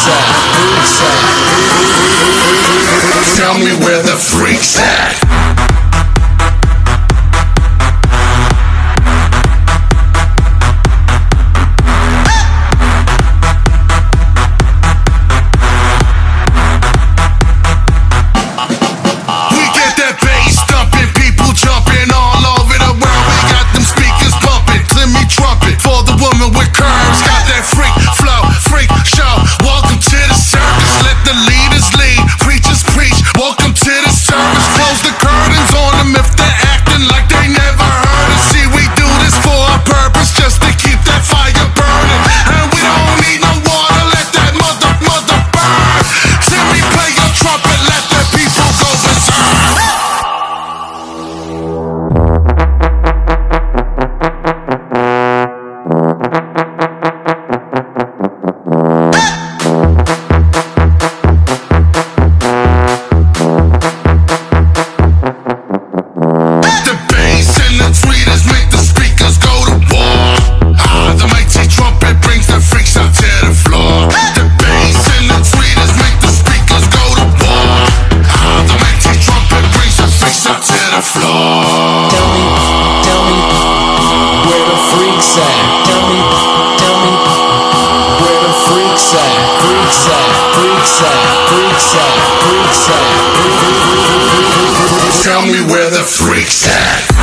freaks at? Tell me where the freaks at. Trumpet for the woman with curves, got that freak flow, freak show. Welcome to the circus, let the leaders lead, preachers preach. Welcome to the service, close the curtains on them if they're acting like they never heard us. See, we do this for a purpose, just to keep that fire burning. And we don't need no water, let that mother burn. Timmy, play your trumpet, let the people go berserk. Trumpet brings the freaks out to the floor. The bass and the tweeters make the speakers go to war. The mighty trumpet brings the freaks out to the floor. Tell me, where the freaks at? Tell me, where the freaks at? Freaks at, freaks at, freaks at, freaks at. Tell me where the freaks at.